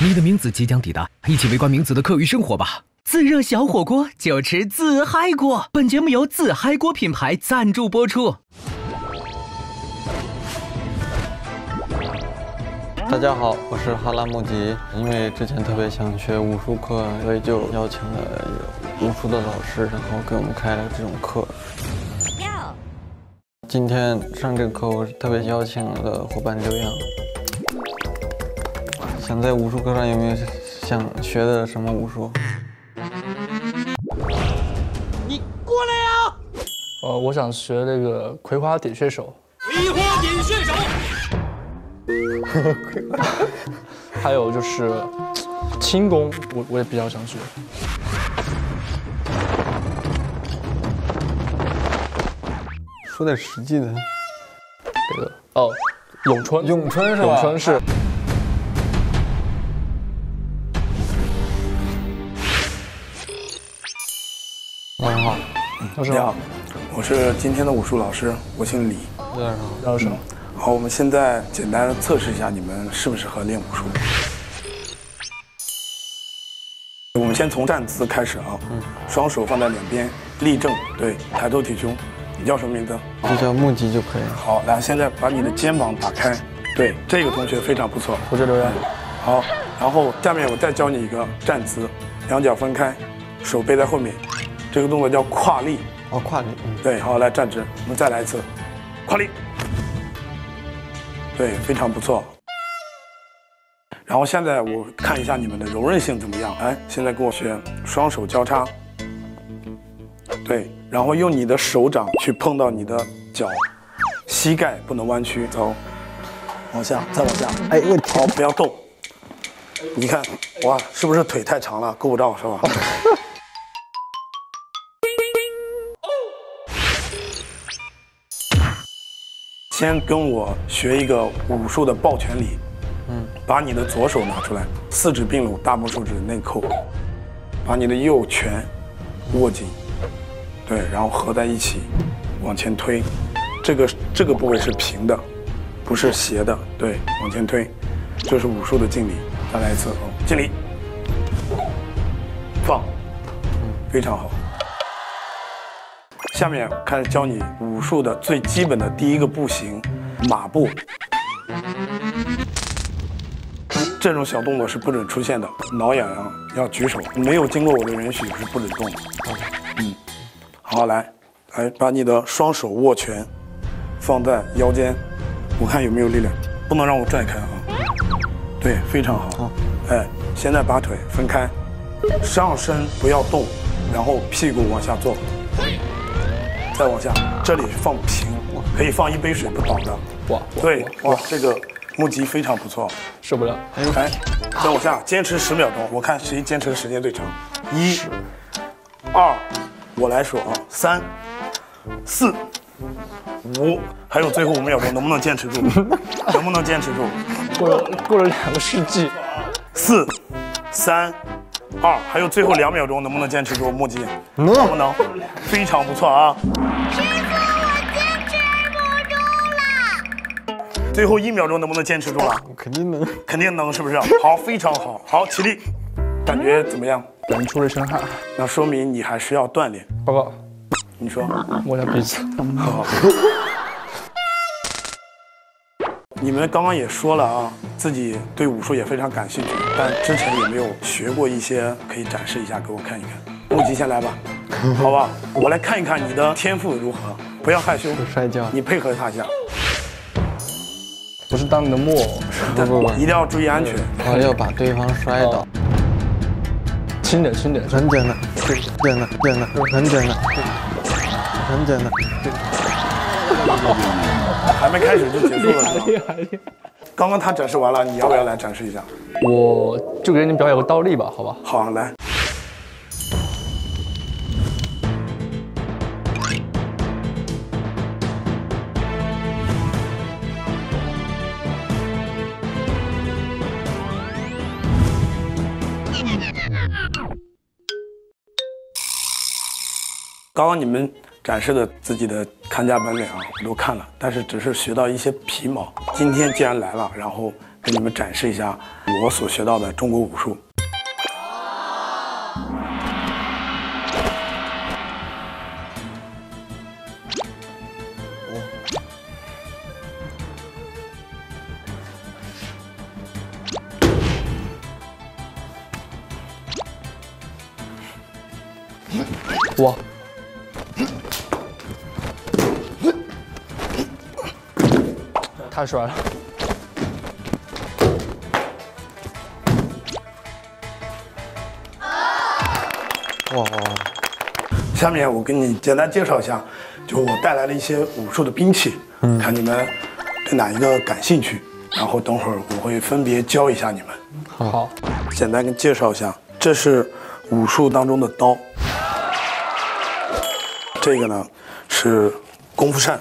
你的名字即将抵达，一起围观名字的课余生活吧。自热小火锅就吃自嗨锅，本节目由自嗨锅品牌赞助播出。 大家好，我是哈拉木吉。因为之前特别想学武术课，所以就邀请了武术的老师，然后给我们开了这种课。今天上这个课，我特别邀请了伙伴刘洋。想在武术课上有没有想学的什么武术？ 你过来呀！ 我想学那个葵花点穴手。 葵花点穴手。 还有就是轻功，我也比较想学。 说点实际的。 这个咏春。 咏春是吧？ 咏春是。 老师好， 老师好， 我是今天的武术老师，我姓李。 老师好。 好，我们现在简单的测试一下你们适不适合练武术。我们先从站姿开始啊，双手放在两边，立正，对，抬头挺胸。你叫什么名字？ 就叫木吉就可以。 好，来，现在把你的肩膀打开，对，这个同学非常不错。 我叫刘洋。 好，然后下面我再教你一个站姿，两脚分开，手背在后面，这个动作叫跨立。 哦，跨立。 对，好，来站直，我们再来一次，跨立。对，非常不错。然后现在我看一下你们的柔韧性怎么样？哎，现在跟我学双手交叉，对，然后用你的手掌去碰到你的脚，膝盖不能弯曲，走，往下，再往下。哎，好，不要动。你看，哇，是不是腿太长了，够不着是吧？先跟我学一个武术的抱拳礼，把你的左手拿出来，四指并拢，大拇手指内扣，把你的右拳握紧，对，然后合在一起，往前推，这个部位是平的，不是斜的，对，往前推，这是武术的敬礼，再来一次，敬礼，放，非常好。下面开始教你武术的最基本的第一个步型，马步。这种小动作是不准出现的，挠痒痒要举手，没有经过我的允许是不准动的。好，来把你的双手握拳放在腰间，我看有没有力量，不能让我拽开啊。对，非常好。哎，现在把腿分开，上身不要动，然后屁股往下坐。再往下，这里放平，可以放一杯水不倒的。哇，对，哇，这个木吉非常不错。 受不了。 哎，再往下，坚持10秒钟，我看谁坚持的时间最长。1、2，我来数啊，3、4、5，还有最后5秒钟，能不能坚持住？能不能坚持住？ 过了2个世纪。 4、3、2，还有最后2秒钟，能不能坚持住？木吉，能不能？非常不错啊！ 师傅，我坚持不住了。 最后1秒钟能不能坚持住了？ 肯定能， 肯定能，是不是？好，非常好，好，起立，感觉怎么样？ 感觉出了一身汗。 那说明你还是要锻炼。 报告， 你说？ 摸一下鼻子。 好。你们刚刚也说了啊，自己对武术也非常感兴趣，但之前有没有学过一些？可以展示一下给我看一看。木吉先来吧，好吧，我来看一看你的天赋如何，不要害羞。 摔跤， 你配合他一下。 不是当你的木偶。 不， 一定要注意安全。 要把对方摔倒。 轻点，轻点。 很简单，简单，很简单，很简单。 还没开始就结束了， 厉害！ 刚刚他展示完了，你要不要来展示一下？ 我就给你表演个倒立吧，好吧？ 好，来。刚刚你们展示的自己的看家本领啊，我都看了，但是只是学到一些皮毛。今天既然来了，然后给你们展示一下我所学到的中国武术。 哇！太帅了！ 哇！ 下面我给你简单介绍一下，就我带来的一些武术的兵器，看你们对哪一个感兴趣，然后等会儿我会分别教一下你们。 好， 简单跟介绍一下，这是武术当中的刀，这个呢是功夫扇，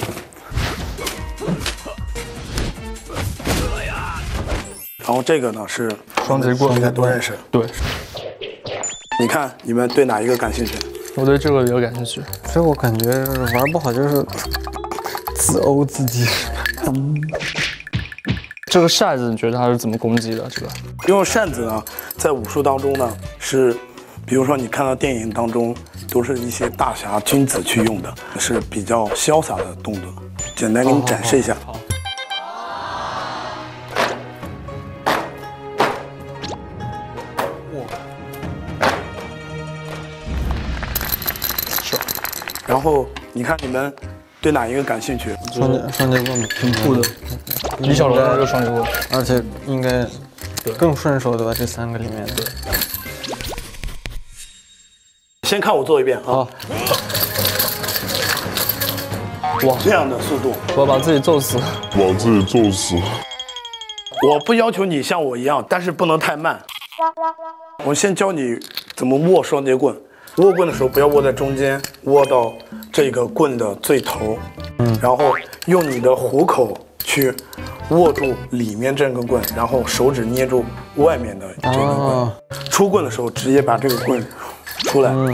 然后这个呢是双截棍， 应该都认识。 对， 你看你们对哪一个感兴趣？ 我对这个比较感兴趣。 这我感觉玩不好就是自殴自己。 这个扇子你觉得它是怎么攻击的？这个用扇子呢，在武术当中呢是，比如说你看到电影当中都是一些大侠君子去用的，是比较潇洒的动作。简单给你展示一下。 好。 然后你看你们对哪一个感兴趣？ 双截棍挺酷的。李小龙的这个双截棍， 而且应该更顺手对吧？这3个里面，对。 先看我做一遍啊！ 哇， 这样的速度， 我要把自己揍死。 我不要求你像我一样，但是不能太慢。我先教你怎么握双截棍。握棍的时候不要握在中间，握到这个棍的最头，然后用你的虎口去握住里面这根棍，然后手指捏住外面的这根棍。出棍的时候直接把这个棍出来。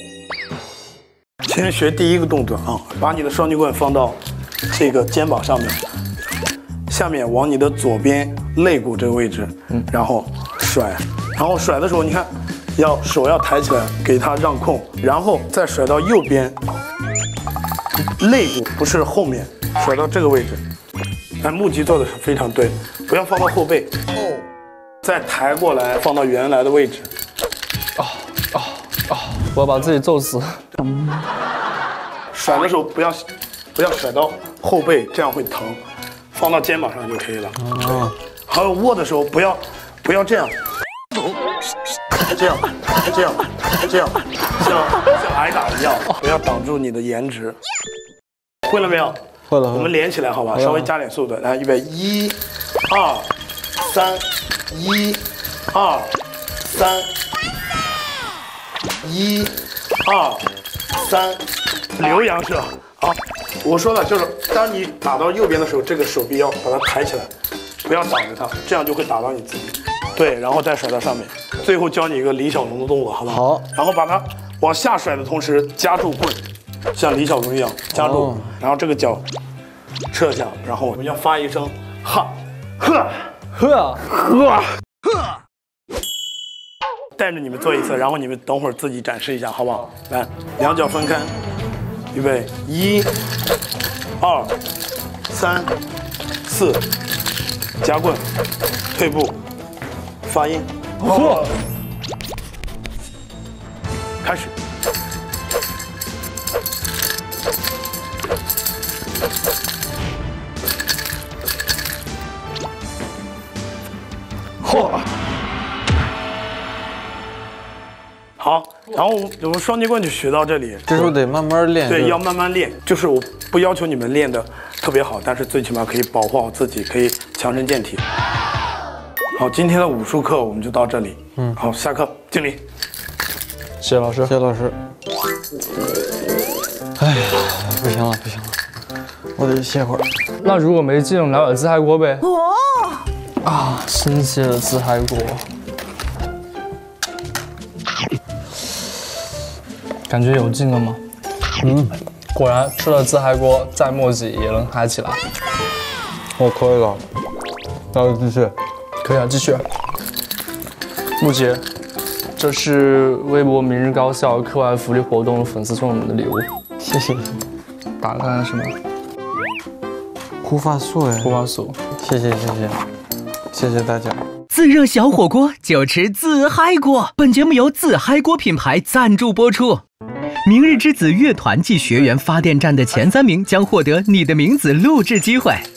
先学第一个动作啊，把你的双截棍放到这个肩膀上面，下面往你的左边肋骨这个位置，然后甩，然后甩的时候你看。手要抬起来，给它让空，然后再甩到右边，肋骨不是后面，甩到这个位置。木吉做的是非常对，不要放到后背，再抬过来放到原来的位置。 我要把自己揍死。 甩的时候不要甩到后背，这样会疼，放到肩膀上就可以了。还有握的时候不要这样。这样，像挨打一样，不要挡住你的颜值。会了没有？ 会了。 我们连起来好吧，稍微加点速度。来，预备，1、2、3，1、2、3，1、2、3，留洋式啊！我说的就是，当你打到右边的时候，这个手臂要把它抬起来，不要挡着它，这样就会打到你自己。对，然后再甩到上面。最后教你一个李小龙的动作，好不好？好。然后把它往下甩的同时夹住棍，像李小龙一样夹住，然后这个脚撤下，然后我们要发一声哈，呵。带着你们做一次，然后你们等会儿自己展示一下，好不好？来，两脚分开，预备，1、2、3、4，夹棍，退步，发音。开始。好，然后我们双截棍就学到这里。 这时候得慢慢练。 对，要慢慢练。就是我不要求你们练得特别好，但是最起码可以保护好自己，可以强身健体。好，今天的武术课我们就到这里。好，下课，敬礼。 谢谢老师， 谢谢老师。哎呀，不行了，我得歇会儿。 那如果没劲，我们来碗自嗨锅呗。新鲜的自嗨锅。感觉有劲了吗？果然吃了自嗨锅，再磨叽也能嗨起来。 我可以了。 那就继续。 可以啊，继续。木杰，这是微博明日高校课外福利活动粉丝送你的礼物， 谢谢。 打开什么？ 护发素哎， 护发素。 谢谢大家。 自热小火锅就吃自嗨锅。本节目由自嗨锅品牌赞助播出。明日之子乐团暨学员发电站的前3名将获得你的名字录制机会。